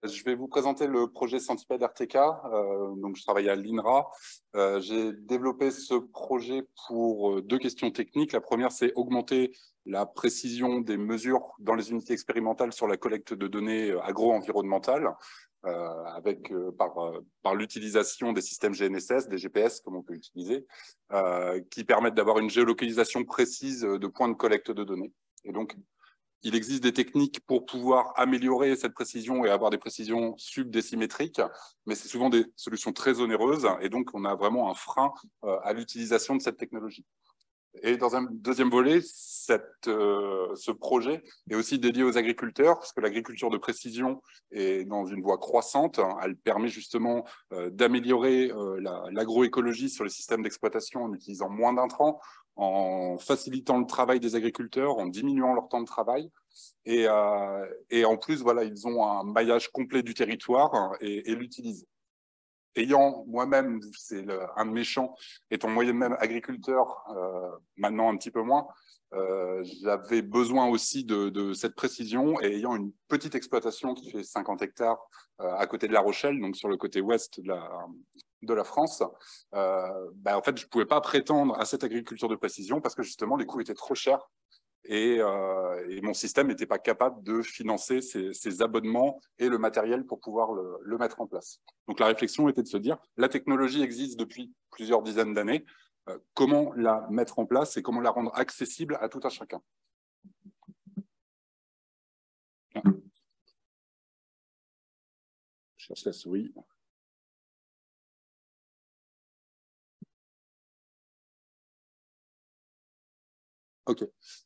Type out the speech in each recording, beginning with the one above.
Je vais vous présenter le projet Centipede RTK. Donc, je travaille à l'INRA. J'ai développé ce projet pour deux questions techniques. La première, c'est augmenter la précision des mesures dans les unités expérimentales sur la collecte de données agro-environnementales par l'utilisation des systèmes GNSS, des GPS, comme on peut utiliser, qui permettent d'avoir une géolocalisation précise de points de collecte de données. Et donc, il existe des techniques pour pouvoir améliorer cette précision et avoir des précisions subdécimétriques, mais c'est souvent des solutions très onéreuses et donc on a vraiment un frein à l'utilisation de cette technologie. Et dans un deuxième volet, ce projet est aussi dédié aux agriculteurs, parce que l'agriculture de précision est dans une voie croissante. Elle permet justement d'améliorer l'agroécologie sur les systèmes d'exploitation en utilisant moins d'intrants, en facilitant le travail des agriculteurs, en diminuant leur temps de travail. Et en plus, voilà, ils ont un maillage complet du territoire et l'utilisent. Ayant moi-même, c'est un de mes champs, étant moi-même agriculteur, maintenant un petit peu moins, j'avais besoin aussi de cette précision, et ayant une petite exploitation qui fait 50 hectares à côté de La Rochelle, donc sur le côté ouest de la France, en fait, je ne pouvais pas prétendre à cette agriculture de précision parce que justement, les coûts étaient trop chers. Et mon système n'était pas capable de financer ces abonnements et le matériel pour pouvoir le mettre en place. Donc la réflexion était de se dire, la technologie existe depuis plusieurs dizaines d'années, comment la mettre en place et comment la rendre accessible à tout un chacun. Je cherche la souris. OK.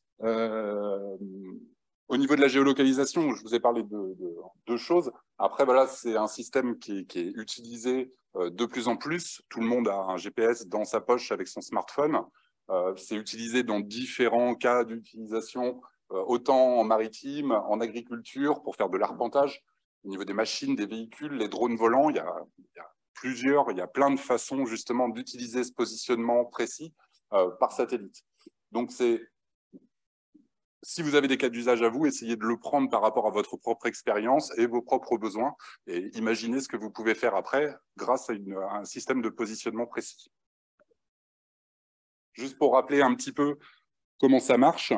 Au niveau de la géolocalisation, je vous ai parlé de deux choses. Après, voilà, c'est un système qui est utilisé de plus en plus. Tout le monde a un GPS dans sa poche avec son smartphone. C'est utilisé dans différents cas d'utilisation, autant en maritime, en agriculture, pour faire de l'arpentage. Au niveau des machines, des véhicules, les drones volants, il y a plein de façons justement d'utiliser ce positionnement précis par satellite. Donc, si vous avez des cas d'usage à vous, essayez de le prendre par rapport à votre propre expérience et vos propres besoins et imaginez ce que vous pouvez faire après grâce à un système de positionnement précis. Juste pour rappeler un petit peu comment ça marche,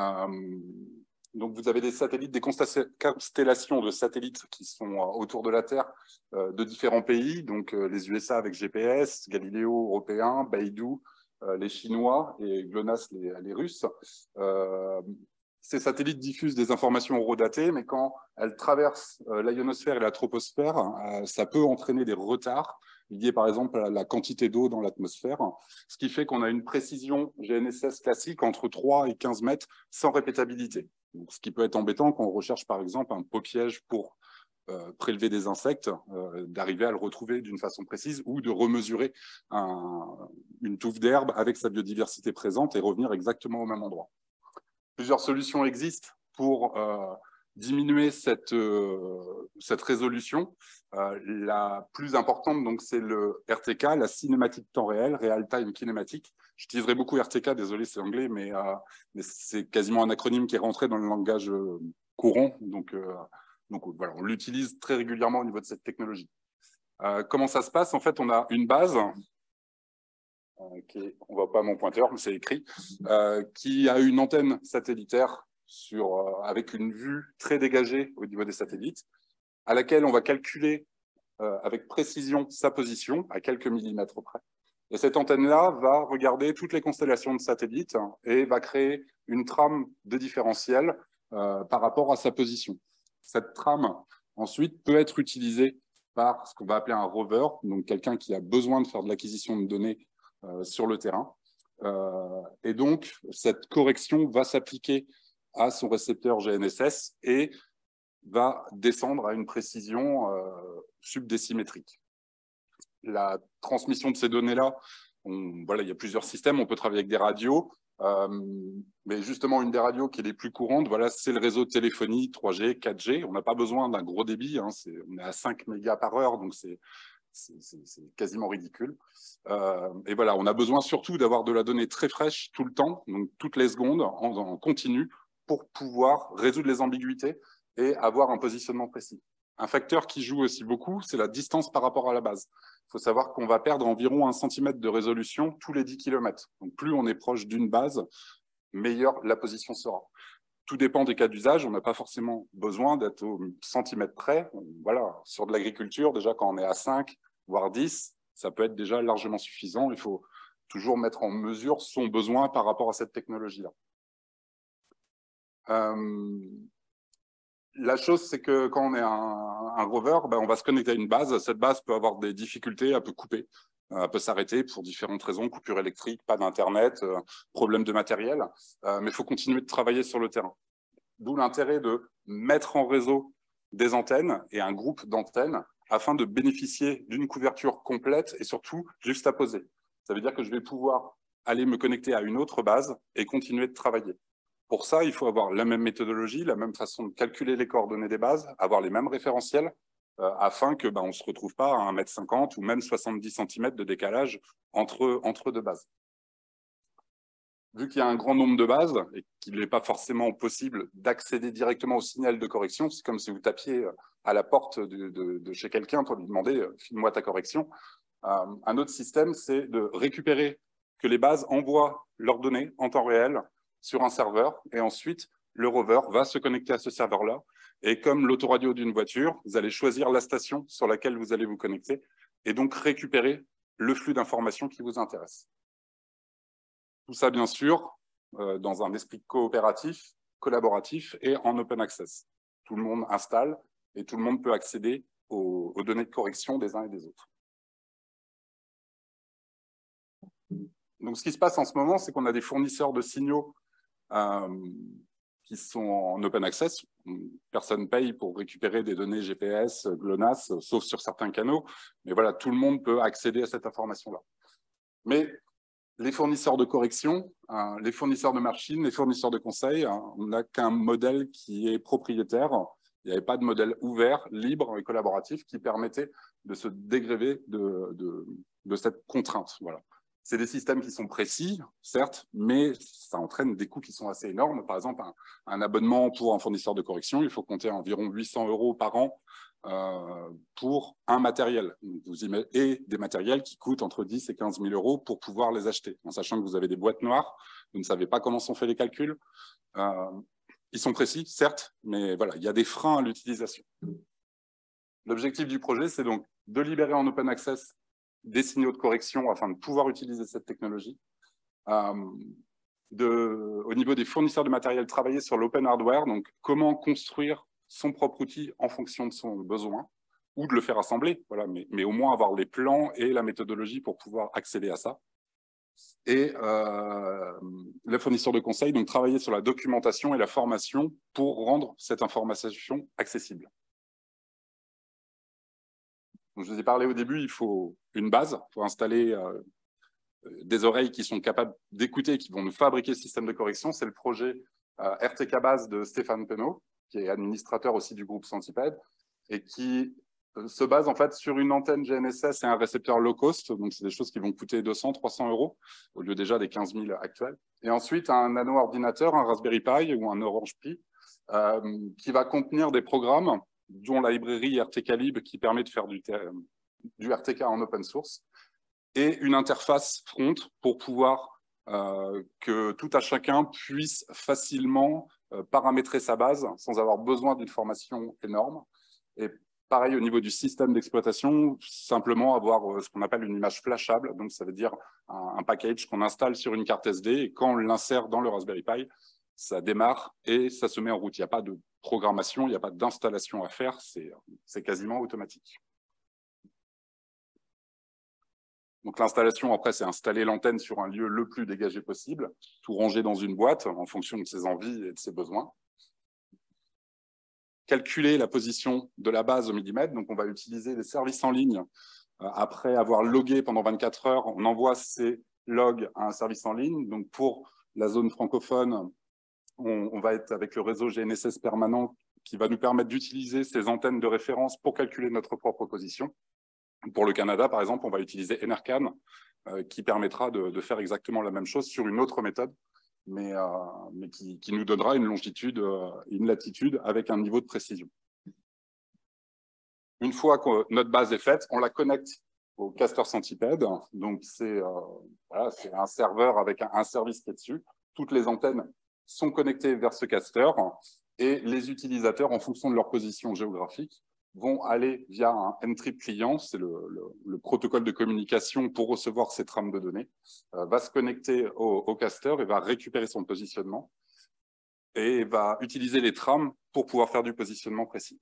donc vous avez des satellites, des constellations de satellites qui sont autour de la Terre de différents pays, donc les USA avec GPS, Galileo européen, Beidou, les Chinois et GLONASS, les Russes. Ces satellites diffusent des informations horodatées, mais quand elles traversent l'ionosphère et la troposphère, ça peut entraîner des retards liés par exemple à la quantité d'eau dans l'atmosphère, ce qui fait qu'on a une précision GNSS classique entre 3 et 15 mètres sans répétabilité. Donc, ce qui peut être embêtant quand on recherche par exemple un pot piège pour prélever des insectes, d'arriver à le retrouver d'une façon précise ou de remesurer une touffe d'herbe avec sa biodiversité présente et revenir exactement au même endroit. Plusieurs solutions existent pour diminuer cette résolution. La plus importante, donc, c'est le RTK, la cinématique temps réel, Real Time Kinematic. J'utiliserai beaucoup RTK, désolé, c'est anglais, mais c'est quasiment un acronyme qui est rentré dans le langage courant. Donc voilà, on l'utilise très régulièrement au niveau de cette technologie. Comment ça se passe? En fait, on a une base on ne voit pas mon pointeur, mais c'est écrit, qui a une antenne satellitaire avec une vue très dégagée au niveau des satellites, à laquelle on va calculer avec précision sa position, à quelques millimètres près. Et cette antenne-là va regarder toutes les constellations de satellites et va créer une trame de différentiel par rapport à sa position. Cette trame, ensuite, peut être utilisée par ce qu'on va appeler un rover, donc quelqu'un qui a besoin de faire de l'acquisition de données sur le terrain. Et donc, cette correction va s'appliquer à son récepteur GNSS et va descendre à une précision subdécimétrique. La transmission de ces données-là, voilà, il y a plusieurs systèmes, on peut travailler avec des radios, mais justement, une des radios qui est les plus courantes, voilà, c'est le réseau de téléphonie 3G, 4G. On n'a pas besoin d'un gros débit, on est à 5 mégas par heure, donc c'est quasiment ridicule. Et voilà, on a besoin surtout d'avoir de la donnée très fraîche tout le temps, donc toutes les secondes, en continu, pour pouvoir résoudre les ambiguïtés et avoir un positionnement précis. Un facteur qui joue aussi beaucoup, c'est la distance par rapport à la base. Il faut savoir qu'on va perdre environ 1 cm de résolution tous les 10 km. Donc plus on est proche d'une base, meilleure la position sera. Tout dépend des cas d'usage, on n'a pas forcément besoin d'être au centimètre près. Voilà, sur de l'agriculture, déjà quand on est à 5, voire 10, ça peut être déjà largement suffisant. Il faut toujours mettre en mesure son besoin par rapport à cette technologie-là. La chose, c'est que quand on est un rover, on va se connecter à une base. Cette base peut avoir des difficultés, elle peut couper, elle peut s'arrêter pour différentes raisons, coupure électrique, pas d'internet, problème de matériel, mais il faut continuer de travailler sur le terrain. D'où l'intérêt de mettre en réseau des antennes et un groupe d'antennes afin de bénéficier d'une couverture complète et surtout juste à poser. Ça veut dire que je vais pouvoir aller me connecter à une autre base et continuer de travailler. Pour ça, il faut avoir la même méthodologie, la même façon de calculer les coordonnées des bases, avoir les mêmes référentiels, afin que on ne se retrouve pas à 1,50 m ou même 70 cm de décalage entre deux bases. Vu qu'il y a un grand nombre de bases et qu'il n'est pas forcément possible d'accéder directement au signal de correction, c'est comme si vous tapiez à la porte de chez quelqu'un pour lui demander « file-moi ta correction ». Un autre système, c'est de récupérer que les bases envoient leurs données en temps réel sur un serveur et ensuite le rover va se connecter à ce serveur-là. Et comme l'autoradio d'une voiture, vous allez choisir la station sur laquelle vous allez vous connecter et donc récupérer le flux d'informations qui vous intéresse. Tout ça, bien sûr, dans un esprit coopératif, collaboratif et en open access. Tout le monde installe et tout le monde peut accéder aux données de correction des uns et des autres. Donc, ce qui se passe en ce moment, c'est qu'on a des fournisseurs de signaux qui sont en open access. Personne ne paye pour récupérer des données GPS, GLONASS, sauf sur certains canaux. Mais voilà, tout le monde peut accéder à cette information-là. Mais les fournisseurs de correction, les fournisseurs de machines, les fournisseurs de conseils, on n'a qu'un modèle qui est propriétaire. Il n'y avait pas de modèle ouvert, libre et collaboratif qui permettait de se dégréver de cette contrainte. Voilà. C'est des systèmes qui sont précis, certes, mais ça entraîne des coûts qui sont assez énormes. Par exemple, un abonnement pour un fournisseur de correction, il faut compter environ 800 € par an pour un matériel. Et des matériels qui coûtent entre 10 et 15 000 € pour pouvoir les acheter, en sachant que vous avez des boîtes noires, vous ne savez pas comment sont faits les calculs. Ils sont précis, certes, mais voilà, il y a des freins à l'utilisation. L'objectif du projet, c'est donc de libérer en open access des signaux de correction afin de pouvoir utiliser cette technologie. Au niveau des fournisseurs de matériel, travailler sur l'open hardware, donc comment construire son propre outil en fonction de son besoin, ou de le faire assembler, voilà, mais au moins avoir les plans et la méthodologie pour pouvoir accéder à ça. Et les fournisseurs de conseils, donc travailler sur la documentation et la formation pour rendre cette information accessible. Donc, je vous ai parlé au début, il faut une base, il faut installer des oreilles qui sont capables d'écouter, qui vont nous fabriquer le système de correction. C'est le projet RTK Base de Stéphane Penaud, qui est administrateur aussi du groupe Centipede, et qui se base en fait sur une antenne GNSS et un récepteur low cost. Donc, c'est des choses qui vont coûter 200, 300 € au lieu déjà des 15 000 actuels. Et ensuite, un nano-ordinateur, un Raspberry Pi ou un Orange Pi, qui va contenir des programmes dont la librairie RTK-Lib qui permet de faire du RTK en open source, et une interface front pour pouvoir que tout à chacun puisse facilement paramétrer sa base sans avoir besoin d'une formation énorme. Et pareil, au niveau du système d'exploitation, simplement avoir ce qu'on appelle une image flashable. Donc, ça veut dire un package qu'on installe sur une carte SD et quand on l'insère dans le Raspberry Pi, ça démarre et ça se met en route. Il n'y a pas de programmation, il n'y a pas d'installation à faire, c'est quasiment automatique. Donc l'installation, après, c'est installer l'antenne sur un lieu le plus dégagé possible, tout ranger dans une boîte en fonction de ses envies et de ses besoins. Calculer la position de la base au millimètre, donc on va utiliser des services en ligne. Après avoir logué pendant 24 heures, on envoie ces logs à un service en ligne. Donc pour la zone francophone, on va être avec le réseau GNSS permanent qui va nous permettre d'utiliser ces antennes de référence pour calculer notre propre position. Pour le Canada, par exemple, on va utiliser NRCan, qui permettra de faire exactement la même chose sur une autre méthode, mais qui nous donnera une longitude, une latitude avec un niveau de précision. Une fois que notre base est faite, on la connecte au Caster Centipede. Donc, c'est voilà, un serveur avec un service qui est dessus. Toutes les antennes sont connectées vers ce caster et les utilisateurs, en fonction de leur position géographique, vont aller via un N-trip client, c'est le protocole de communication pour recevoir ces trames de données, va se connecter au caster et va récupérer son positionnement et va utiliser les trames pour pouvoir faire du positionnement précis.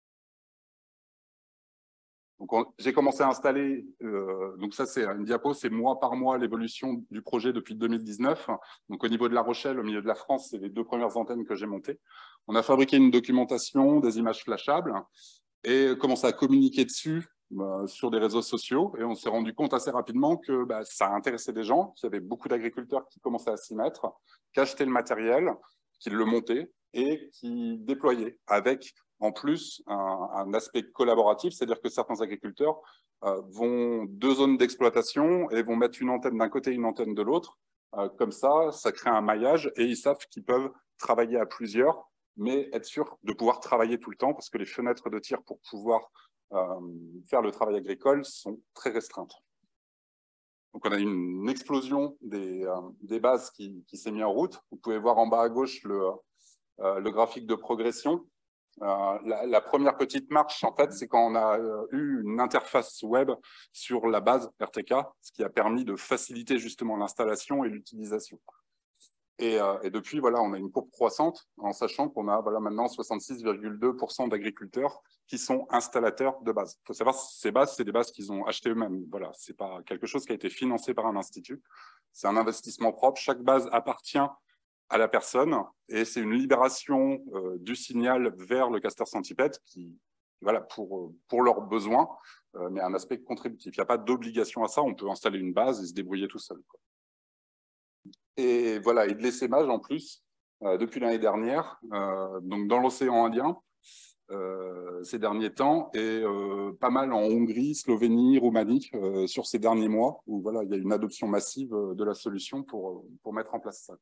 J'ai commencé à installer, donc ça c'est une diapo, c'est mois par mois l'évolution du projet depuis 2019. Donc au niveau de La Rochelle, au milieu de la France, c'est les 2 premières antennes que j'ai montées. On a fabriqué une documentation, des images flashables et commencé à communiquer dessus sur des réseaux sociaux. Et on s'est rendu compte assez rapidement que ça intéressait des gens, qu'il y avait beaucoup d'agriculteurs qui commençaient à s'y mettre, qui achetaient le matériel, qui le montaient et qui déployaient avec en plus un aspect collaboratif, c'est-à-dire que certains agriculteurs vont 2 zones d'exploitation et vont mettre une antenne d'un côté et une antenne de l'autre. Comme ça crée un maillage et ils savent qu'ils peuvent travailler à plusieurs, mais être sûr de pouvoir travailler tout le temps parce que les fenêtres de tir pour pouvoir faire le travail agricole sont très restreintes. Donc, on a une explosion des bases qui s'est mise en route. Vous pouvez voir en bas à gauche le graphique de progression. La première petite marche, en fait, c'est quand on a eu une interface web sur la base RTK, ce qui a permis de faciliter justement l'installation et l'utilisation. Et depuis, voilà, on a une courbe croissante en sachant qu'on a maintenant 66,2% d'agriculteurs qui sont installateurs de bases. Il faut savoir que ces bases, c'est des bases qu'ils ont achetées eux-mêmes. Voilà, ce n'est pas quelque chose qui a été financé par un institut. C'est un investissement propre. Chaque base appartient à la personne et c'est une libération du signal vers le Caster Centipede qui, voilà, pour leurs besoins, mais un aspect contributif. Il n'y a pas d'obligation à ça. On peut installer une base et se débrouiller tout seul, quoi. Et voilà, et de l'essaimage en plus, depuis l'année dernière, donc dans l'océan Indien, ces derniers temps, et pas mal en Hongrie, Slovénie, Roumanie, sur ces derniers mois, où voilà, il y a une adoption massive de la solution pour mettre en place ça.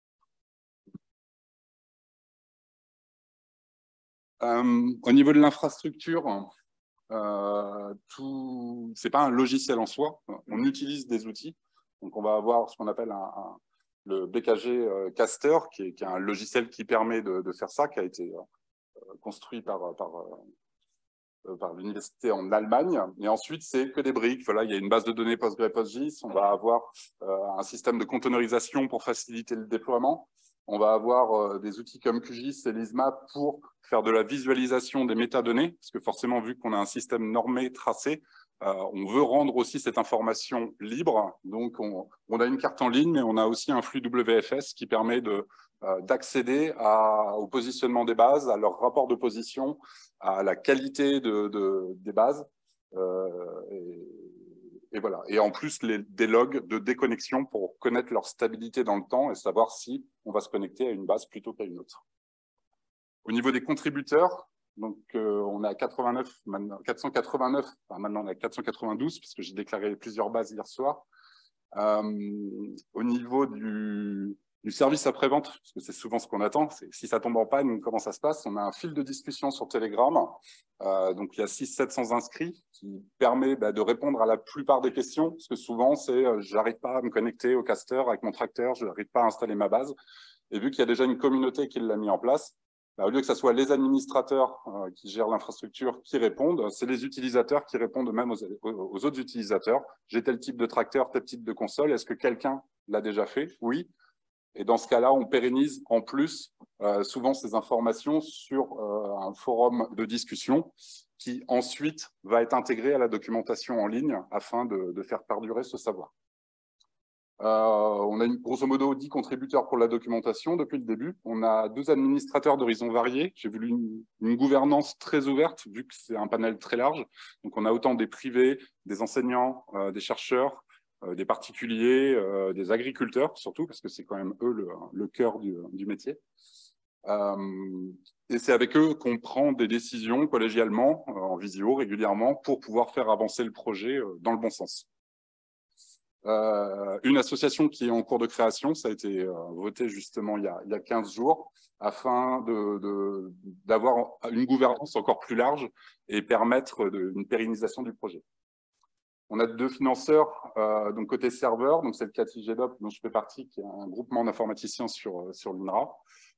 Au niveau de l'infrastructure, c'est pas un logiciel en soi, on utilise des outils. Donc on va avoir ce qu'on appelle le BKG Caster, qui est un logiciel qui permet de faire ça, qui a été construit par l'université en Allemagne. Et ensuite, c'est que des briques. Voilà, il y a une base de données PostgreSQL. On va avoir un système de containerisation pour faciliter le déploiement. On va avoir des outils comme QGIS et Lismap pour faire de la visualisation des métadonnées, parce que forcément, vu qu'on a un système normé, tracé, on veut rendre aussi cette information libre. Donc, on a une carte en ligne, mais on a aussi un flux WFS qui permet d'accéder au positionnement des bases, à leur rapport de position, à la qualité des bases. Et voilà. Et en plus, des logs de déconnexion pour connaître leur stabilité dans le temps et savoir si on va se connecter à une base plutôt qu'à une autre. Au niveau des contributeurs, donc on a 489, enfin maintenant on a 492, parce que j'ai déclaré plusieurs bases hier soir. Au niveau du service après-vente, parce que c'est souvent ce qu'on attend, si ça tombe en panne, comment ça se passe? On a un fil de discussion sur Telegram, donc il y a 600-700 inscrits qui permet de répondre à la plupart des questions, parce que souvent c'est j'arrive pas à me connecter au caster avec mon tracteur, je n'arrive pas à installer ma base, et vu qu'il y a déjà une communauté qui l'a mis en place, au lieu que ce soit les administrateurs qui gèrent l'infrastructure qui répondent, c'est les utilisateurs qui répondent même aux autres utilisateurs. J'ai tel type de tracteur, tel type de console, est-ce que quelqu'un l'a déjà fait? Oui. Et dans ce cas-là, on pérennise en plus souvent ces informations sur un forum de discussion qui ensuite va être intégré à la documentation en ligne afin de faire perdurer ce savoir. On a grosso modo 10 contributeurs pour la documentation depuis le début. On a 12 administrateurs d'horizons variés. J'ai voulu une gouvernance très ouverte, vu que c'est un panel très large. Donc, on a autant des privés, des enseignants, des chercheurs, des particuliers, des agriculteurs, surtout, parce que c'est quand même eux le cœur du métier. Et c'est avec eux qu'on prend des décisions collégialement, en visio, régulièrement, pour pouvoir faire avancer le projet dans le bon sens. une association qui est en cours de création, ça a été voté justement il y a 15 jours, afin d'avoir une gouvernance encore plus large et permettre une pérennisation du projet. On a 2 financeurs, donc côté serveur, donc c'est le CATI GEDOP dont je fais partie, qui est un groupement d'informaticiens sur l'INRA,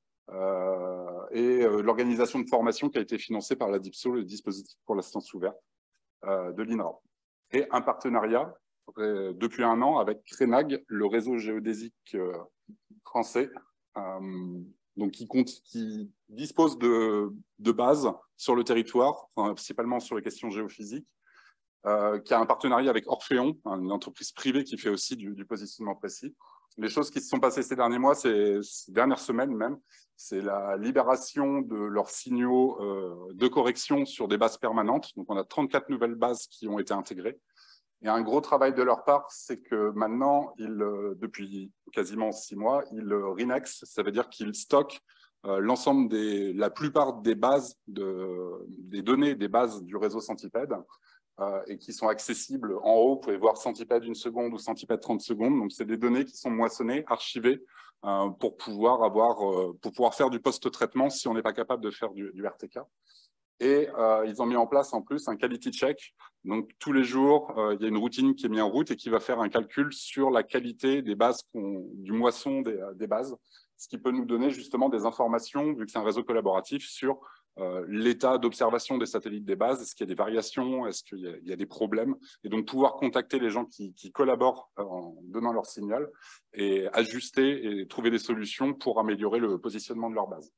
et l'organisation de formation qui a été financée par la DIPSO, le dispositif pour l'assistance ouverte de l'INRA. Et un partenariat depuis 1 an avec CRENAG, le réseau géodésique français, donc qui dispose de bases sur le territoire, principalement sur les questions géophysiques, qui a un partenariat avec Orphéon, une entreprise privée qui fait aussi du positionnement précis. Les choses qui se sont passées ces derniers mois, ces dernières semaines même, c'est la libération de leurs signaux de correction sur des bases permanentes. Donc, on a 34 nouvelles bases qui ont été intégrées. Et un gros travail de leur part, c'est que maintenant, depuis quasiment 6 mois, ils renex, ça veut dire qu'ils stockent l'ensemble la plupart des bases, des données des bases du réseau Centipede, et qui sont accessibles en haut. Vous pouvez voir Centipede 1 seconde ou Centipede 30 secondes. Donc, c'est des données qui sont moissonnées, archivées, pour pouvoir faire du post-traitement si on n'est pas capable de faire du RTK. Et ils ont mis en place en plus un quality check. Donc, tous les jours, il y a une routine qui est mise en route et qui va faire un calcul sur la qualité des bases, du moisson des bases, ce qui peut nous donner justement des informations, vu que c'est un réseau collaboratif, sur l'état d'observation des satellites des bases. Est-ce qu'il y a des variations? Est-ce qu'il y a des problèmes? Et donc, pouvoir contacter les gens qui collaborent en donnant leur signal et ajuster et trouver des solutions pour améliorer le positionnement de leur base.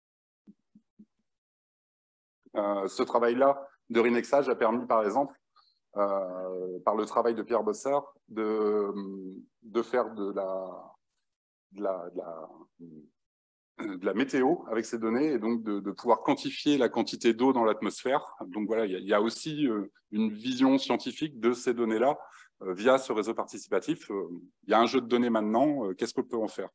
Ce travail-là de renexage a permis, par exemple, par le travail de Pierre Bossard, de faire de la météo avec ces données et donc de pouvoir quantifier la quantité d'eau dans l'atmosphère. Donc voilà, il y a aussi une vision scientifique de ces données-là via ce réseau participatif. Il y a un jeu de données maintenant, qu'est-ce qu'on peut en faire?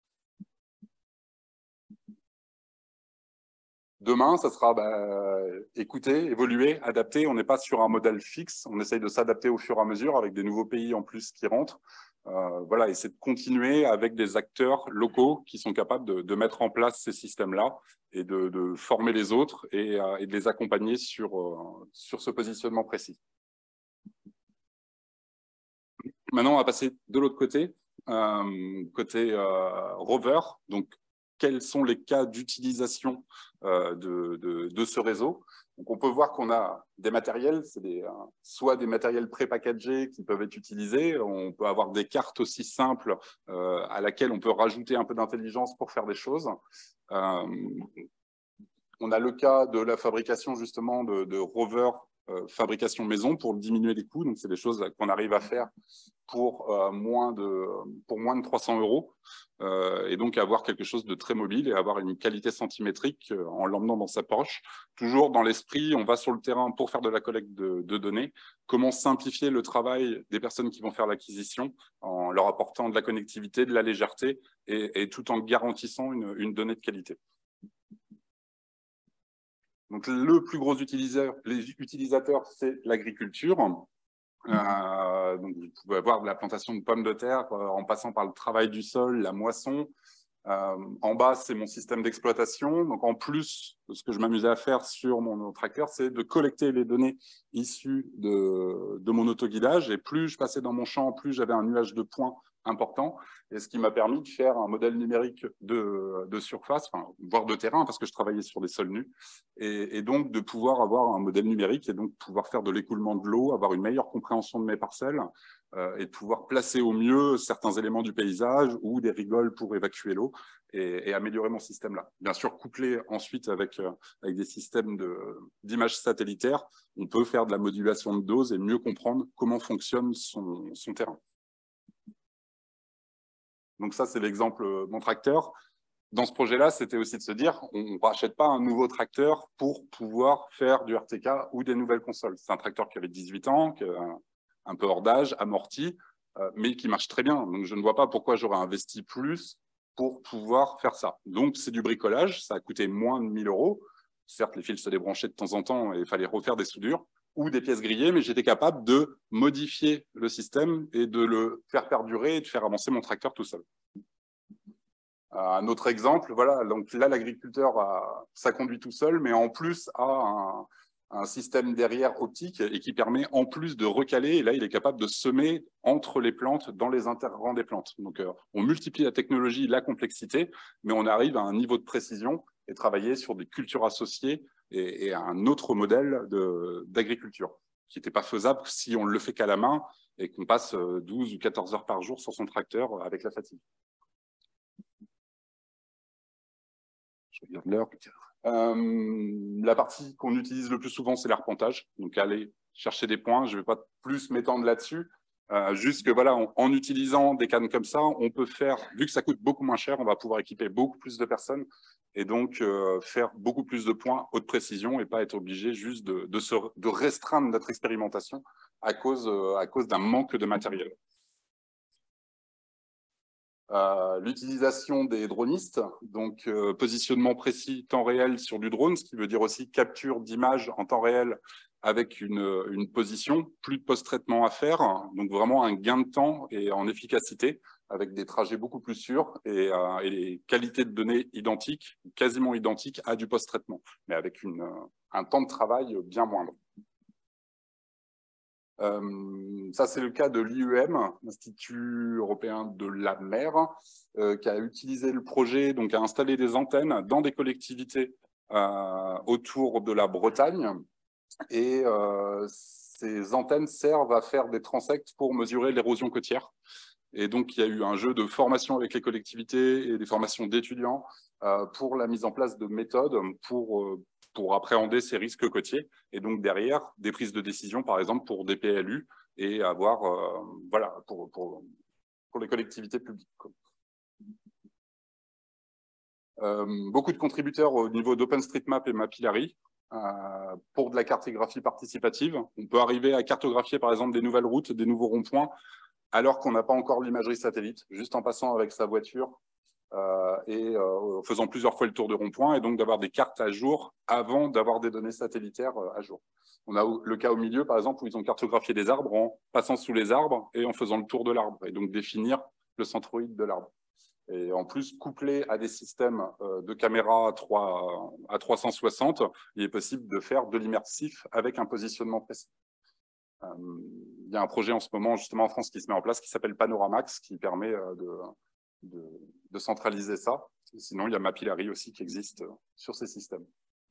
Demain, ça sera écouter, évoluer, adapter. On n'est pas sur un modèle fixe. On essaye de s'adapter au fur et à mesure avec des nouveaux pays en plus qui rentrent. Voilà, et c'est de continuer avec des acteurs locaux qui sont capables de mettre en place ces systèmes-là et de former les autres et de les accompagner sur ce positionnement précis. Maintenant, on va passer de l'autre côté, côté rover. Donc, quels sont les cas d'utilisation de ce réseau? Donc, on peut voir qu'on a des matériels, c'est soit des matériels pré-packagés qui peuvent être utilisés. On peut avoir des cartes aussi simples à laquelle on peut rajouter un peu d'intelligence pour faire des choses. On a le cas de la fabrication justement de rovers fabrication maison pour diminuer les coûts. Donc, c'est des choses qu'on arrive à faire pour moins de 300 €, et donc avoir quelque chose de très mobile et avoir une qualité centimétrique en l'emmenant dans sa poche. Toujours dans l'esprit, on va sur le terrain pour faire de la collecte de données. Comment simplifier le travail des personnes qui vont faire l'acquisition en leur apportant de la connectivité, de la légèreté et tout en garantissant une donnée de qualité. Donc, le plus gros utilisateur, c'est l'agriculture. Donc, vous pouvez avoir de la plantation de pommes de terre en passant par le travail du sol, la moisson. En bas, c'est mon système d'exploitation. Donc, en plus, ce que je m'amusais à faire sur mon tracteur, c'est de collecter les données issues de mon autoguidage. Et plus je passais dans mon champ, plus j'avais un nuage de points important. Et ce qui m'a permis de faire un modèle numérique de surface, voire de terrain, parce que je travaillais sur des sols nus. Et donc, de pouvoir avoir un modèle numérique et donc pouvoir faire de l'écoulement de l'eau, avoir une meilleure compréhension de mes parcelles et de pouvoir placer au mieux certains éléments du paysage ou des rigoles pour évacuer l'eau et améliorer mon système-là. Bien sûr, couplé ensuite avec des systèmes d'images satellitaires, on peut faire de la modulation de dose et mieux comprendre comment fonctionne son terrain. Donc ça, c'est l'exemple mon tracteur. Dans ce projet-là, c'était aussi de se dire, on ne rachète pas un nouveau tracteur pour pouvoir faire du RTK ou des nouvelles consoles. C'est un tracteur qui avait 18 ans, qui est un peu hors d'âge, amorti, mais qui marche très bien. Donc, je ne vois pas pourquoi j'aurais investi plus pour pouvoir faire ça. Donc, c'est du bricolage. Ça a coûté moins de 1 000 €. Certes, les fils se débranchaient de temps en temps et il fallait refaire des soudures. ou des pièces grillées, mais j'étais capable de modifier le système et de le faire perdurer et de faire avancer mon tracteur tout seul. Un autre exemple, voilà, donc là, l'agriculteur, ça conduit tout seul, mais en plus a un système derrière optique et qui permet en plus de recaler, et là, il est capable de semer entre les plantes, dans les interrangs des plantes. Donc, on multiplie la technologie, la complexité, mais on arrive à un niveau de précision et travailler sur des cultures associées et un autre modèle d'agriculture qui n'était pas faisable si on ne le fait qu'à la main et qu'on passe 12 ou 14 heures par jour sur son tracteur avec la fatigue. Je regarde l'heure. La partie qu'on utilise le plus souvent, c'est l'arpentage. Donc, aller chercher des points. Je ne vais pas plus m'étendre là-dessus. Juste que voilà, en utilisant des cannes comme ça, on peut faire, vu que ça coûte beaucoup moins cher, on va pouvoir équiper beaucoup plus de personnes et donc faire beaucoup plus de points haute précision et pas être obligé juste de restreindre notre expérimentation à cause d'un manque de matériel. L'utilisation des dronistes, donc positionnement précis temps réel sur du drone, ce qui veut dire aussi capture d'images en temps réel avec une position, plus de post-traitement à faire, donc vraiment un gain de temps et en efficacité avec des trajets beaucoup plus sûrs et les qualités de données identiques, quasiment identiques à du post-traitement, mais avec un temps de travail bien moindre. Ça, c'est le cas de l'IEM, l'Institut européen de la mer, qui a utilisé le projet, donc a installé des antennes dans des collectivités autour de la Bretagne. Et ces antennes servent à faire des transects pour mesurer l'érosion côtière. Et donc, il y a eu un jeu de formation avec les collectivités et des formations d'étudiants pour la mise en place de méthodes pour appréhender ces risques côtiers. Et donc, derrière, des prises de décision, par exemple, pour des PLU et avoir, voilà, pour les collectivités publiques. Beaucoup de contributeurs au niveau d'OpenStreetMap et Mapillary pour de la cartographie participative. On peut arriver à cartographier, par exemple, des nouvelles routes, des nouveaux ronds-points, alors qu'on n'a pas encore l'imagerie satellite, juste en passant avec sa voiture et en faisant plusieurs fois le tour de rond-point, et donc d'avoir des cartes à jour avant d'avoir des données satellitaires à jour. On a le cas au milieu, par exemple, où ils ont cartographié des arbres en passant sous les arbres et en faisant le tour de l'arbre, et donc définir le centroïde de l'arbre. Et en plus, couplé à des systèmes de caméras à 360, il est possible de faire de l'immersif avec un positionnement précis. Il y a un projet en ce moment, justement en France, qui se met en place, qui s'appelle Panoramax, qui permet de centraliser ça. Sinon, il y a Mapillary aussi qui existe sur ces systèmes.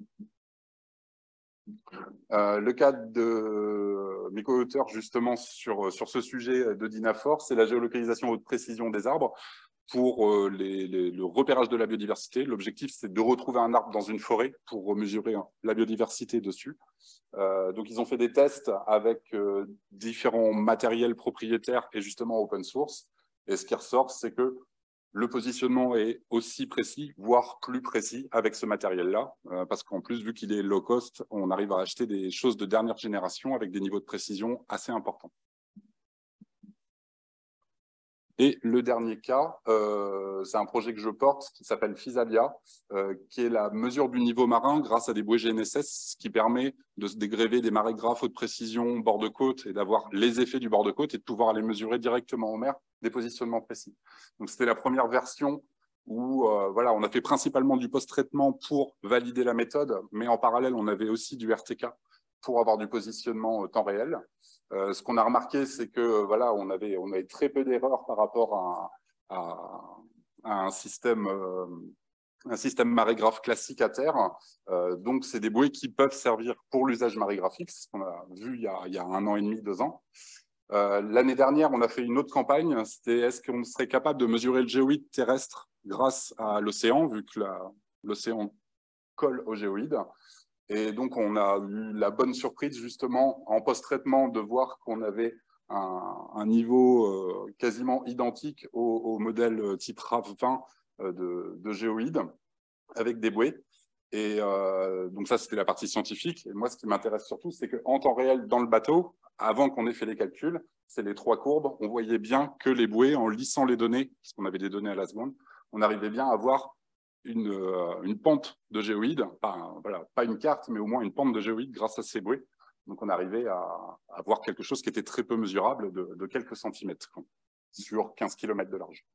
Le cas de mes co-auteurs, justement, sur ce sujet de Dynafor, c'est la géolocalisation haute précision des arbres pour le repérage de la biodiversité. L'objectif, c'est de retrouver un arbre dans une forêt pour mesurer la biodiversité dessus. Donc, ils ont fait des tests avec différents matériels propriétaires et justement open source. Et ce qui ressort, c'est que le positionnement est aussi précis, voire plus précis avec ce matériel-là, parce qu'en plus, vu qu'il est low cost, on arrive à acheter des choses de dernière génération avec des niveaux de précision assez importants. Et le dernier cas, c'est un projet que je porte qui s'appelle Physalia, qui est la mesure du niveau marin grâce à des bouées GNSS, qui permet de se dégréver des marégraphes haute précision bord de côte et d'avoir les effets du bord de côte et de pouvoir aller mesurer directement en mer des positionnements précis. Donc c'était la première version où voilà, on a fait principalement du post-traitement pour valider la méthode, mais en parallèle, on avait aussi du RTK pour avoir du positionnement temps réel. Ce qu'on a remarqué, c'est que voilà, on avait très peu d'erreurs par rapport à un système marégraphe classique à terre. Donc, c'est des bouées qui peuvent servir pour l'usage marégraphique, c'est ce qu'on a vu il y a 1 an et demi, 2 ans. L'année dernière, on a fait une autre campagne, c'était est-ce qu'on serait capable de mesurer le géoïde terrestre grâce à l'océan, vu que l'océan colle au géoïde. Et donc, on a eu la bonne surprise, justement, en post-traitement, de voir qu'on avait un niveau quasiment identique au modèle type RAV20 de géoïde, avec des bouées. Et donc ça, c'était la partie scientifique. Et moi, ce qui m'intéresse surtout, c'est qu'en temps réel, dans le bateau, avant qu'on ait fait les calculs, c'est les 3 courbes, on voyait bien que les bouées, en lissant les données, parce qu'on avait des données à la seconde, on arrivait bien à avoir une pente de géoïde, pas une carte, mais au moins une pente de géoïde grâce à ces bouées. Donc, on arrivait à avoir quelque chose qui était très peu mesurable de quelques centimètres sur 15 km de large.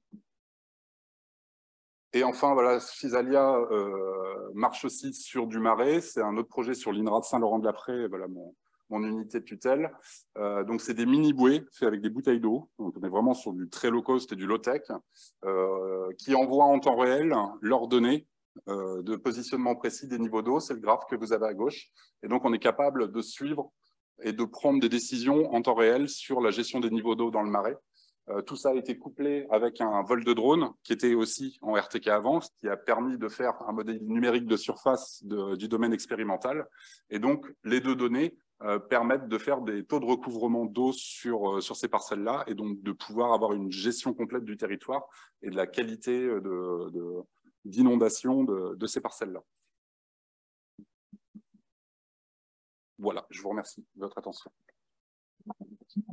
Et enfin, voilà, Physalia marche aussi sur du marais. C'est un autre projet sur l'INRA de Saint-Laurent-de-la-Prée, voilà mon unité de tutelle. Donc, c'est des mini-bouées faits avec des bouteilles d'eau. Donc, on est vraiment sur du très low cost et du low tech qui envoient en temps réel leurs données de positionnement précis des niveaux d'eau. C'est le graphe que vous avez à gauche. Et donc, on est capable de suivre et de prendre des décisions en temps réel sur la gestion des niveaux d'eau dans le marais. Tout ça a été couplé avec un vol de drone qui était aussi en RTK avant, ce qui a permis de faire un modèle numérique de surface du domaine expérimental. Et donc, les deux données permettent de faire des taux de recouvrement d'eau sur ces parcelles-là et donc de pouvoir avoir une gestion complète du territoire et de la qualité d'inondation de ces parcelles-là. Voilà, je vous remercie de votre attention.